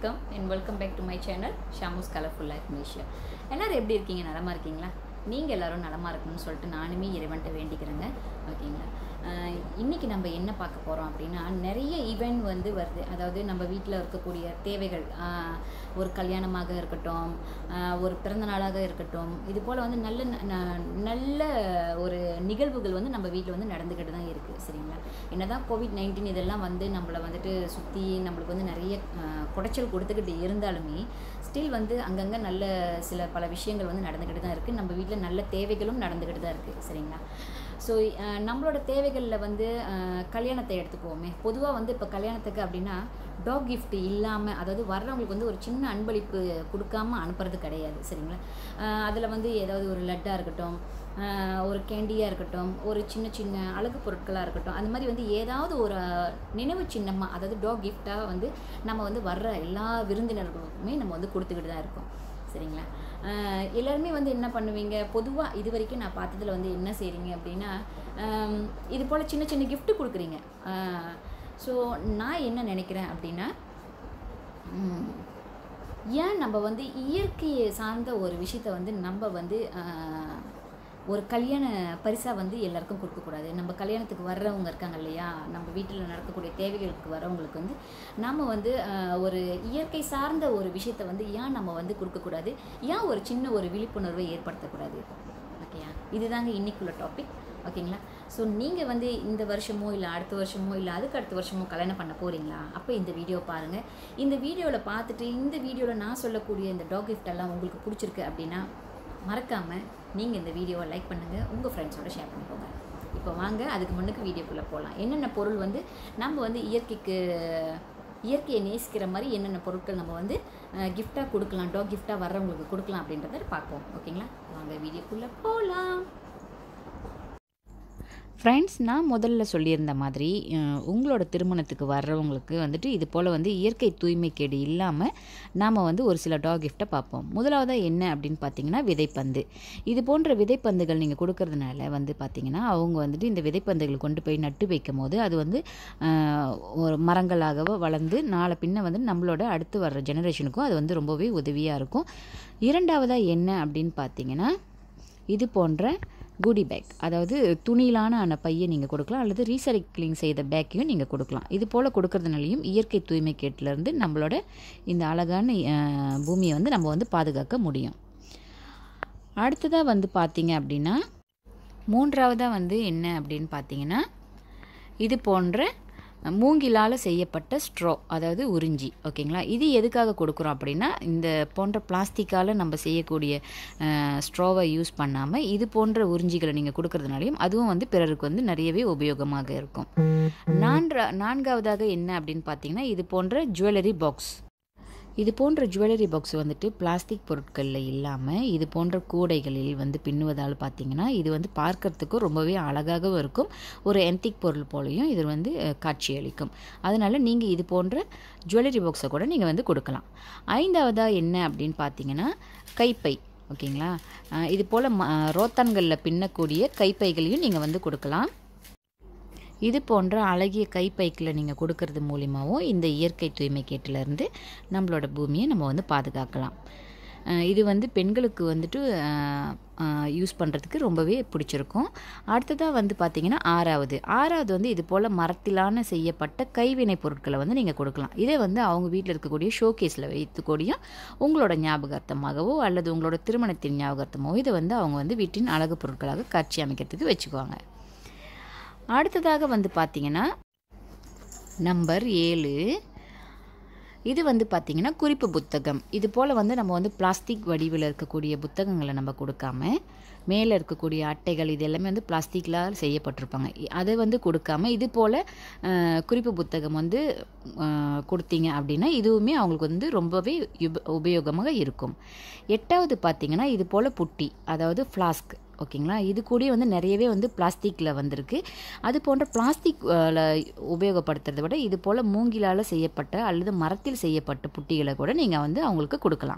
வணக்கம் and welcome back to my channel Shamu's colourful life Malaysia. எல்லோரும் எப்படி இருக்கீங்க? நலமாக இருக்கீங்களா? நீங்கள் எல்லோரும் நலமாக இருக்கணும்னு சொல்லிட்டு நானுமே இறைவன்ட்ட வேண்டிக்கிறேங்க. ஓகேங்களா? இன்றைக்கி நம்ம என்ன பார்க்க போகிறோம் அப்படின்னா, நிறைய ஈவெண்ட் வருது. அதாவது நம்ம வீட்டில் இருக்கக்கூடிய தேவைகள், ஒரு கல்யாணமாக இருக்கட்டும், ஒரு பிறந்த நாளாக இருக்கட்டும், இது போல் நல்ல ஒரு நிகழ்வுகள் நம்ம வீட்டில் நடந்துக்கிட்டு தான் இருக்குது. சரிங்களா? என்னதான் கோவிட்-19 இதெல்லாம் நம்மளை சுற்றி நம்மளுக்கு நிறைய குடைச்சல் கொடுத்துக்கிட்டு இருந்தாலுமே ஸ்டில் அங்கங்கே நல்ல பல விஷயங்கள் நடந்துக்கிட்டு தான் இருக்குது. நம்ம வீட்டில் நல்ல தேவைகளும் நடந்துக்கிட்டு தான் இருக்குது. சரிங்களா? ஸோ நம்மளோட தேவைகளில் கல்யாணத்தை எடுத்துக்குவோமே. பொதுவாக இப்போ கல்யாணத்துக்கு அப்படின்னா டாக் கிஃப்ட் இல்லாமல், அதாவது வர்றவங்களுக்கு ஒரு சின்ன அன்பளிப்பு கொடுக்காமல் அனுப்புறது கிடையாது. சரிங்களா? அதில் ஏதாவது ஒரு லட்டாக இருக்கட்டும், ஒரு கேண்டியாக இருக்கட்டும், ஒரு சின்ன சின்ன அழகு பொருட்களாக இருக்கட்டும், அந்த மாதிரி ஏதாவது ஒரு நினைவு சின்னமாக, அதாவது டாக் கிஃப்டாக நம்ம வர்ற எல்லா விருந்தினர்களுக்குமே நம்ம கொடுத்துக்கிட்டு தான் இருக்கோம். சரிங்களா? எல்லாருமே என்ன பண்ணுவீங்க, பொதுவாக இது வரைக்கும் நான் பார்த்ததில் என்ன செய்கிறீங்க அப்படின்னா, இது போல் சின்ன சின்ன கிஃப்ட்டு கொடுக்குறீங்க. ஸோ நான் என்ன நினைக்கிறேன் அப்படின்னா, ஏன் நம்ம இயற்கையை சார்ந்த ஒரு விஷயத்தை நம்ம ஒரு கல்யாண பரிசாக எல்லாருக்கும் கொடுக்கக்கூடாது. நம்ம கல்யாணத்துக்கு வர்றவங்க இருக்காங்க இல்லையா, நம்ம வீட்டில் நடக்கக்கூடிய தேவைகளுக்கு வர்றவங்களுக்கு நாம் ஒரு இயற்கை சார்ந்த ஒரு விஷயத்தை ஏன் நம்ம கொடுக்கக்கூடாது, ஏன் ஒரு சின்ன ஒரு விழிப்புணர்வை ஏற்படுத்தக்கூடாது? ஓகேயா? இதுதாங்க இன்றைக்குள்ள டாபிக். ஓகேங்களா? ஸோ நீங்கள் இந்த வருஷமோ இல்லை அடுத்த வருஷமோ இல்லை அதுக்கு அடுத்த வருஷமோ கல்யாணம் பண்ண போகிறீங்களா? அப்போ இந்த வீடியோ பாருங்கள். இந்த வீடியோவில் பார்த்துட்டு இந்த வீடியோவில் நான் சொல்லக்கூடிய இந்த டாக் கிஃப்டெல்லாம் உங்களுக்கு பிடிச்சிருக்கு அப்படின்னா மறக்காமல் நீங்கள் இந்த வீடியோவை லைக் பண்ணுங்கள், உங்கள் ஃப்ரெண்ட்ஸோட ஷேர் பண்ணிக்கோங்க. இப்போ வாங்க அதுக்கு முன்னுக்கு வீடியோக்குள்ளே போகலாம். என்னென்ன பொருள் நம்ம இயற்கையை நேசிக்கிற மாதிரி என்னென்ன பொருட்கள் நம்ம கிஃப்டாக கொடுக்கலாம், டாக் கிஃப்டாக வர்றவங்களுக்கு கொடுக்கலாம் அப்படின்றத பார்ப்போம். ஓகேங்களா? வாங்க வீடியோக்குள்ளே போகலாம். ஃப்ரெண்ட்ஸ், நான் முதல்ல சொல்லியிருந்த மாதிரி உங்களோட திருமணத்துக்கு வர்றவங்களுக்கு இது போல் இயற்கை தூய்மை கேடு இல்லாமல் நாம் ஒரு சில டாக் கிஃப்ட்டை பார்ப்போம். முதலாவதாக என்ன அப்படின்னு பார்த்தீங்கன்னா, விதைப்பந்து. இது போன்ற விதைப்பந்துகள் நீங்கள் கொடுக்கறதுனால பார்த்தீங்கன்னா, அவங்க இந்த விதைப்பந்துகள் கொண்டு போய் நட்டு வைக்கும் போது அது ஒரு மரங்களாகவோ வளர்ந்து நாளை பின்ன நம்மளோட அடுத்து வர்ற ஜெனரேஷனுக்கும் அது ரொம்பவே உதவியாக இருக்கும். இரண்டாவதாக என்ன அப்படின்னு பார்த்தீங்கன்னா, இது போன்ற குடி பேக், அதாவது துணியிலான பையை நீங்கள் கொடுக்கலாம், அல்லது ரீசைக்ளிங் செய்த பேக்கையும் நீங்கள் கொடுக்கலாம். இது போல் கொடுக்கறதுனாலையும் இயற்கை தூய்மை கேட்டிலேருந்து நம்மளோட இந்த அழகான பூமியை நம்ம பாதுகாக்க முடியும். அடுத்ததாக பார்த்தீங்க அப்படின்னா, மூன்றாவதாக என்ன அப்படின்னு பார்த்தீங்கன்னா, இது போன்ற மூங்கிலால் செய்யப்பட்ட ஸ்ட்ரோ, அதாவது உறிஞ்சி. ஓகேங்களா? இது எதுக்காக கொடுக்குறோம் அப்படின்னா, இந்த போன்ற பிளாஸ்டிக்கால் நம்ம செய்யக்கூடிய ஸ்ட்ரோவை யூஸ் பண்ணாமல் இது போன்ற உறிஞ்சிகளை நீங்கள் கொடுக்கறதுனாலையும் அதுவும் பிறருக்கு நிறையவே உபயோகமாக இருக்கும். நான்காவதாக என்ன அப்படின்னு பார்த்தீங்கன்னா, இது போன்ற ஜுவல்லரி பாக்ஸ். இது போன்ற ஜுவல்லரி பாக்ஸ் பிளாஸ்டிக் பொருட்களில் இல்லாமல் இது போன்ற கூடைகளில் பின்னுவதால் பார்த்திங்கன்னா, இது பார்க்கறதுக்கும் ரொம்பவே அழகாகவும் இருக்கும். ஒரு என்டிக் பொருள் போலையும் இது காட்சியளிக்கும். அதனால் நீங்கள் இது போன்ற ஜுவல்லரி பாக்ஸை கூட நீங்கள் கொடுக்கலாம். ஐந்தாவதாக என்ன அப்படின்னு பார்த்தீங்கன்னா, கைப்பை. ஓகேங்களா? இது போல் ரோத்தான்களில் பின்னக்கூடிய கைப்பைகளையும் நீங்கள் கொடுக்கலாம். இது போன்ற அழகிய கைப்பைக்கில் நீங்கள் கொடுக்கறது மூலிமாவும் இந்த இயற்கை தூய்மை கேட்டிலேருந்து நம்மளோட பூமியை நம்ம பாதுகாக்கலாம். இது பெண்களுக்கு யூஸ் பண்ணுறதுக்கு ரொம்பவே பிடிச்சிருக்கும். அடுத்ததாக பார்த்திங்கன்னா, ஆறாவது இது போல் மரத்திலான செய்யப்பட்ட கைவினை பொருட்களை நீங்கள் கொடுக்கலாம். இதை அவங்க வீட்டில் இருக்கக்கூடிய ஷோகேஸில் வைத்துக்கூடிய உங்களோட ஞாபகார்த்தமாகவோ அல்லது உங்களோட திருமணத்தின் ஞாபகார்த்தமாகவோ இதை அவங்க வீட்டின் அழகு பொருட்களாக காட்சி அமைக்கிறதுக்கு வச்சுக்குவாங்க. அடுத்ததாக பார்த்தீங்கன்னா, நம்பர் 7, இது பார்த்திங்கன்னா குறிப்பு புத்தகம். இது போல் நம்ம பிளாஸ்டிக் வடிவில் இருக்கக்கூடிய புத்தகங்களை நம்ம கொடுக்காம, மேலே இருக்கக்கூடிய அட்டைகள் இது எல்லாமே பிளாஸ்டிக்கில் செய்யப்பட்டிருப்பாங்க, அதை கொடுக்காம இது போல் குறிப்பு புத்தகம் கொடுத்தீங்க அப்படின்னா இதுவுமே அவங்களுக்கு ரொம்பவே உபயோகமாக இருக்கும். எட்டாவது பார்த்திங்கன்னா, இது போல் புட்டி, அதாவது ஃப்ளாஸ்க். ஓகேங்களா? இது கூட நிறையவே பிளாஸ்டிக்கில் வந்திருக்கு. அது போன்ற பிளாஸ்டிக் உபயோகப்படுத்துறதை விட இது போல் மூங்கிலால் செய்யப்பட்ட அல்லது மரத்தில் செய்யப்பட்ட புட்டிகளை கூட நீங்கள் அவங்களுக்கு கொடுக்கலாம்.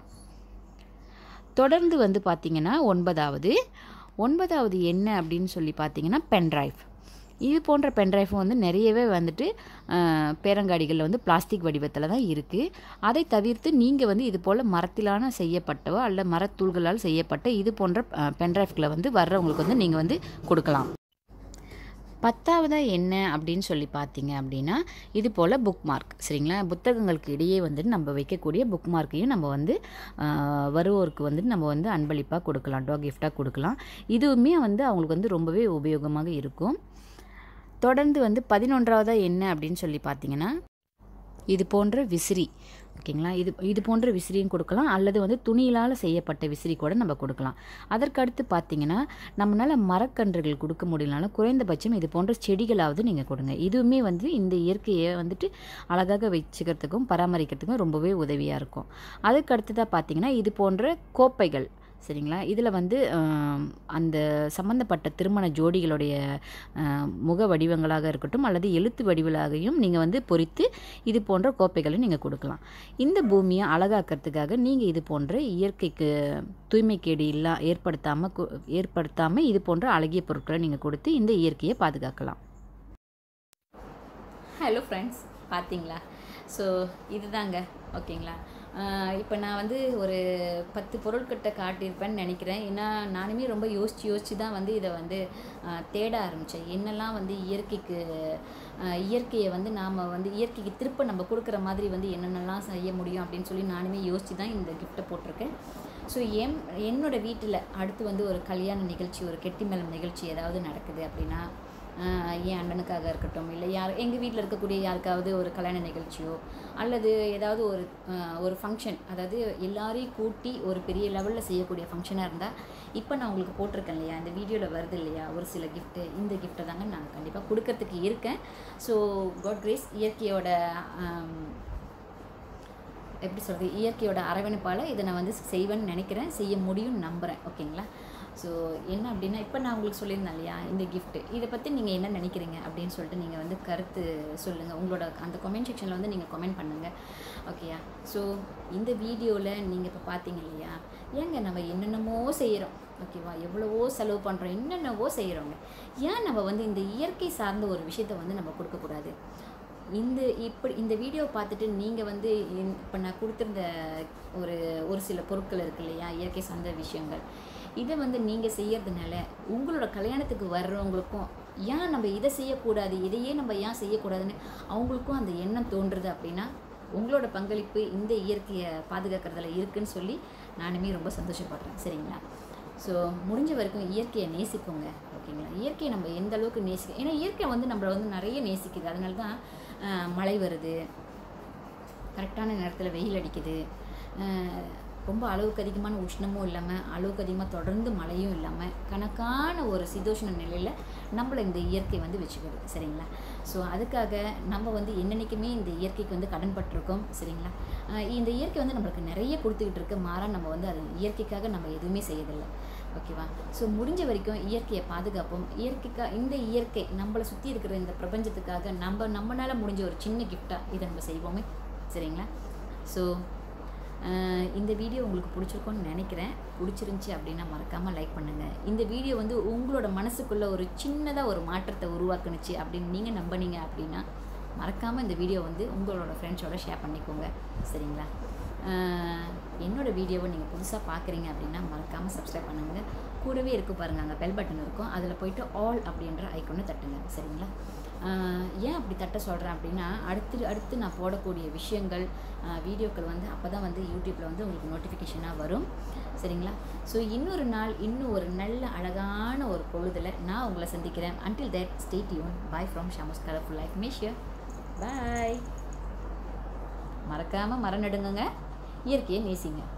தொடர்ந்து பார்த்தீங்கன்னா, ஒன்பதாவது என்ன அப்படின்னு சொல்லி பார்த்தீங்கன்னா, பென்ட்ரைவ். இது போன்ற பென்ட்ரைஃபும் வந்து நிறையவே வந்துட்டு பேரங்காடிகளில் வந்து பிளாஸ்டிக் வடிவத்தில் தான் இருக்குது. அதை தவிர்த்து நீங்கள் வந்து இது போல் மரத்திலான செய்யப்பட்டவோ அல்ல மரத்தூள்களால் செய்யப்பட்ட இது போன்ற பென்ட்ரைஃப்களை வந்து வர்றவங்களுக்கு வந்து நீங்கள் வந்து கொடுக்கலாம். 10ஆவதாக என்ன அப்படின்னு சொல்லி பார்த்தீங்க அப்படின்னா, இது போல் புக் மார்க். சரிங்களா, புத்தகங்களுக்கு இடையே வந்துட்டு நம்ம வைக்கக்கூடிய புக் மார்க்கையும் நம்ம வந்து வருவோருக்கு வந்துட்டு நம்ம வந்து அன்பளிப்பாக கொடுக்கலாம், கிஃப்டாக கொடுக்கலாம். இதுவுமே வந்து அவங்களுக்கு வந்து ரொம்பவே உபயோகமாக இருக்கும். தொடர்ந்து வந்து 11ஆவதாக என்ன அப்படின்னு சொல்லி பார்த்தீங்கன்னா, இது போன்ற விசிறி. ஓகேங்களா, இது போன்ற விசிறியும் கொடுக்கலாம், அல்லது வந்து துணியிலால் செய்யப்பட்ட விசிறி கூட நம்ம கொடுக்கலாம். அதற்கடுத்து பார்த்தீங்கன்னா, நம்மளால் மரக்கன்றுகள் கொடுக்க முடியலனாலும் குறைந்தபட்சம் இது போன்ற செடிகளாவது நீங்கள் கொடுங்க. இதுவுமே வந்து இந்த இயற்கையை வந்துட்டு அழகாக வச்சுக்கிறதுக்கும் பராமரிக்கிறதுக்கும் ரொம்பவே உதவியாக இருக்கும். அதுக்கடுத்ததாக பார்த்தீங்கன்னா, இது போன்ற கோப்பைகள். சரிங்களா, இதில் வந்து அந்த சம்மந்தப்பட்ட திருமண ஜோடிகளுடைய முக வடிவங்களாக இருக்கட்டும் அல்லது எழுத்து வடிவங்களாகவும் நீங்கள் வந்து பொறித்து இது போன்ற கோப்பைகளை நீங்கள் கொடுக்கலாம். இந்த பூமியை அழகாக்கிறதுக்காக நீங்கள் இது போன்ற இயற்கைக்கு தூய்மைக்கேடு ஏற்படுத்தாமல் இது போன்ற அழகிய பொருட்களை நீங்கள் கொடுத்து இந்த இயற்கையை பாதுகாக்கலாம். ஹலோ ஃப்ரெண்ட்ஸ், பார்த்தீங்களா? ஸோ இதுதாங்க. ஓகேங்களா, இப்போ நான் வந்து ஒரு 10 பொருட்கிட்ட காட்டியிருப்பேன்னு நினைக்கிறேன். ஏன்னா நானுமே ரொம்ப யோசித்து தான் வந்து இதை வந்து தேட ஆரம்பித்தேன். என்னெல்லாம் வந்து இயற்கையை வந்து நாம் வந்து இயற்கைக்கு திருப்ப நம்ம கொடுக்குற மாதிரி வந்து என்னென்னலாம் செய்ய முடியும் அப்படின்னு சொல்லி நானுமே யோசித்து தான் இந்த கிஃப்ட்டை போட்டிருக்கேன். ஸோ என்னோடய வீட்டில் அடுத்து வந்து ஒரு கல்யாண நிகழ்ச்சி, ஒரு கெட்டிமேளம் நிகழ்ச்சி ஏதாவது நடக்குது அப்படின்னா, என் அண்ணனுக்காக இருக்கட்டும், இல்லை எங்கள் வீட்டில் இருக்கக்கூடிய யாருக்காவது ஒரு கல்யாண நிகழ்ச்சியோ அல்லது ஏதாவது ஒரு ஃபங்க்ஷன், அதாவது எல்லாரையும் கூட்டி ஒரு பெரிய லெவலில் செய்யக்கூடிய ஃபங்க்ஷனாக இருந்தால், இப்போ நான் உங்களுக்கு போட்டிருக்கேன் இல்லையா, இந்த வீடியோவில் வருது இல்லையா ஒரு சில கிஃப்ட்டு, இந்த கிஃப்ட்டை தாங்க நான் கண்டிப்பாக கொடுக்கறதுக்கு இருக்கேன். ஸோ காட் கிரேஸ், இயற்கையோட எப்படி சொல்கிறது, இயற்கையோட அரவணைப்பால் இதை நான் வந்து செய்வேன்னு நினைக்கிறேன், செய்ய முடியும்னு நம்புகிறேன். ஓகேங்களா, ஸோ என்ன அப்படின்னா, இப்போ நான் உங்களுக்கு சொல்லியிருந்தேன் இல்லையா இந்த கிஃப்ட்டு, இதை பற்றி நீங்கள் என்ன நினைக்கிறீங்க அப்படின்னு சொல்லிட்டு நீங்கள் வந்து கருத்து சொல்லுங்கள். உங்களோட அந்த கமெண்ட் செக்ஷனில் வந்து நீங்கள் கமெண்ட் பண்ணுங்கள். ஓகேயா, ஸோ இந்த வீடியோவில் நீங்கள் இப்போ பார்த்தீங்க இல்லையா, ஏங்க நம்ம என்னென்னமோ செய்கிறோம், ஓகேவா, எவ்வளவோ செலவு பண்ணுறோம், என்னென்னவோ செய்கிறோங்க, ஏன் நம்ம வந்து இந்த இயற்கை சார்ந்த ஒரு விஷயத்தை வந்து நம்ம கொடுக்கக்கூடாது? இந்த வீடியோ பார்த்துட்டு நீங்கள் வந்து இப்போ நான் கொடுத்துருந்த ஒரு சில பொருட்கள் இருக்கு இல்லையா, இயற்கை சார்ந்த விஷயங்கள், இதை வந்து நீங்கள் செய்யறதுனால உங்களோட கல்யாணத்துக்கு வர்றவங்களுக்கும் ஏன் நம்ம இதை செய்யக்கூடாது, இதையே நம்ம ஏன் செய்யக்கூடாதுன்னு அவங்களுக்கும் அந்த எண்ணம் தோன்றுறது அப்படின்னா, உங்களோட பங்களிப்பு இந்த இயற்கையை பாதுகாக்கிறதுல இருக்குன்னு சொல்லி நானுமே ரொம்ப சந்தோஷப்படுறேன். சரிங்களா, ஸோ முடிஞ்ச வரைக்கும் இயற்கையை நேசிக்கோங்க. ஓகேங்களா, இயற்கையை நம்ம எந்த அளவுக்கு நேசிக்க, ஏன்னா இயற்கை வந்து நம்மளை வந்து நிறைய நேசிக்குது. அதனால தான் மழை வருது, கரெக்டான நேரத்தில் வெயில் அடிக்குது, ரொம்ப அளவுக்கு அதிகமான உஷ்ணமும் இல்லாமல் அளவுக்கு அதிகமாக தொடர்ந்து மழையும் இல்லாமல் கணக்கான ஒரு சீதோஷ்ண நிலையில் நம்மளை இந்த இயற்கை வந்து வச்சுக்கிறது. சரிங்களா, ஸோ அதுக்காக நம்ம வந்து என்னென்னைக்குமே இந்த இயற்கைக்கு வந்து கடன்பட்டிருக்கோம். சரிங்களா, இந்த இயற்கை வந்து நம்மளுக்கு நிறைய கொடுத்துக்கிட்டு இருக்கு, மாறாக நம்ம வந்து அது இயற்கைக்காக நம்ம எதுவுமே செய்யறதில்லை. ஓகேவா, ஸோ முடிஞ்ச வரைக்கும் இயற்கையை பாதுகாப்போம். இந்த இயற்கை நம்மளை சுற்றி இருக்கிற இந்த பிரபஞ்சத்துக்காக நம்மளால் முடிஞ்ச ஒரு சின்ன கிஃப்டாக இதை நம்ம செய்வோமே. சரிங்களா, ஸோ இந்த வீடியோ உங்களுக்கு பிடிச்சிருக்கோன்னு நினைக்கிறேன். பிடிச்சிருந்துச்சி அப்படின்னா மறக்காமல் லைக் பண்ணுங்கள். இந்த வீடியோ வந்து உங்களோட மனசுக்குள்ளே ஒரு சின்னதாக ஒரு மாற்றத்தை உருவாக்குனுச்சு அப்படின்னு நீங்கள் நம்பினீங்க அப்படின்னா மறக்காமல் இந்த வீடியோ வந்து உங்களோட ஃப்ரெண்ட்ஸோட ஷேர் பண்ணிக்கோங்க. சரிங்களா, என்னோடய வீடியோவை நீங்கள் புதுசாக பார்க்குறீங்க அப்படின்னா மறக்காமல் சப்ஸ்கிரைப் பண்ணுங்கள். கூடவே இருக்கும் பாருங்கள், அங்கே பெல் பட்டன் இருக்கும், அதில் போய்ட்டு ஆல் அப்படின்ற ஐக்கொன்னு தட்டுங்க. சரிங்களா, ஏன் அப்படி தட்ட சொல்கிறேன் அப்படின்னா, அடுத்து நான் போடக்கூடிய விஷயங்கள் வீடியோக்கள் வந்து அப்போ தான் வந்து யூடியூப்பில் வந்து உங்களுக்கு நோட்டிஃபிகேஷனாக வரும். சரிங்களா, ஸோ இன்னொரு நாள் இன்னும் ஒரு நல்ல அழகான ஒரு பொழுதில் நான் உங்களை சந்திக்கிறேன். until that stay tuned. bye from Shamu's Colorful Life. Misha, bye. மறக்காமல் மரம் நடுங்க, இயற்கையை நேசிங்க.